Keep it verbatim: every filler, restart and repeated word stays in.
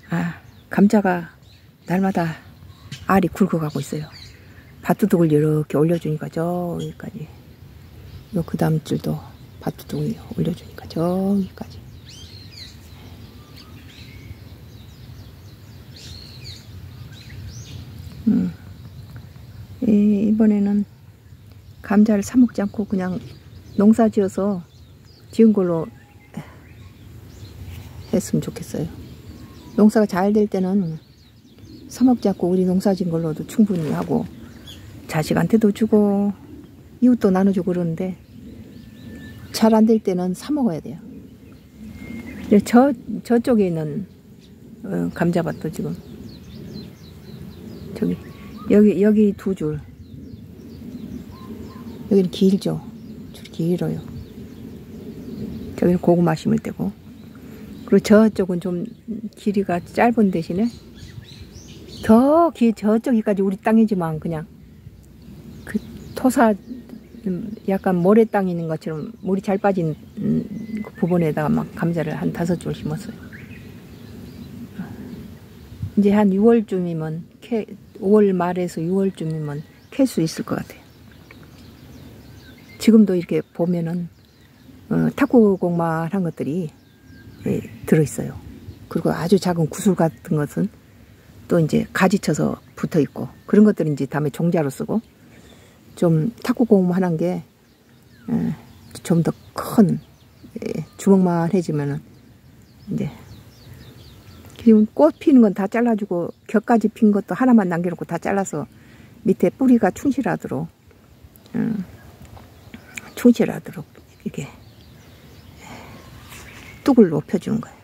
아, 감자가 날마다 알이 굵어가고 있어요. 밭두둑을 이렇게 올려주니까 저기까지. 요 그 다음 줄도 밭두둑을 올려주니까 저기까지. 음. 이, 이번에는 감자를 사 먹지 않고 그냥 농사 지어서 지은 걸로 했으면 좋겠어요. 농사가 잘 될 때는 사 먹지 않고 우리 농사 지은 걸로도 충분히 하고 자식한테도 주고 이웃도 나눠주고 그러는데 잘 안 될 때는 사 먹어야 돼요. 저, 저쪽에 있는 어, 감자밭도 지금 저기 여기 여기 두 줄, 여기는 길죠. 줄이 길어요. 저기는 고구마 심을 때고, 그리고 저쪽은 좀 길이가 짧은 대신에 더 길 저쪽이까지 우리 땅이지만 그냥 그 토사 약간 모래 땅이 있는 것처럼 물이 잘 빠진 그 부분에다가 막 감자를 한 다섯 줄 심었어요. 이제 한 유월쯤이면 캐, 오월 말에서 유월쯤이면 캘 수 있을 것 같아요. 지금도 이렇게 보면은 어, 탁구공말한 것들이 예, 들어있어요. 그리고 아주 작은 구슬 같은 것은 또 이제 가지 쳐서 붙어 있고, 그런 것들은 이제 다음에 종자로 쓰고, 좀 탁구공말한 게 좀 더 큰 예, 주먹만 해지면은 이제 지금 꽃 피는 건 다 잘라주고 격까지 핀 것도 하나만 남겨놓고 다 잘라서 밑에 뿌리가 충실하도록 음, 충실하도록 이렇게 뚝을 높여주는 거예요.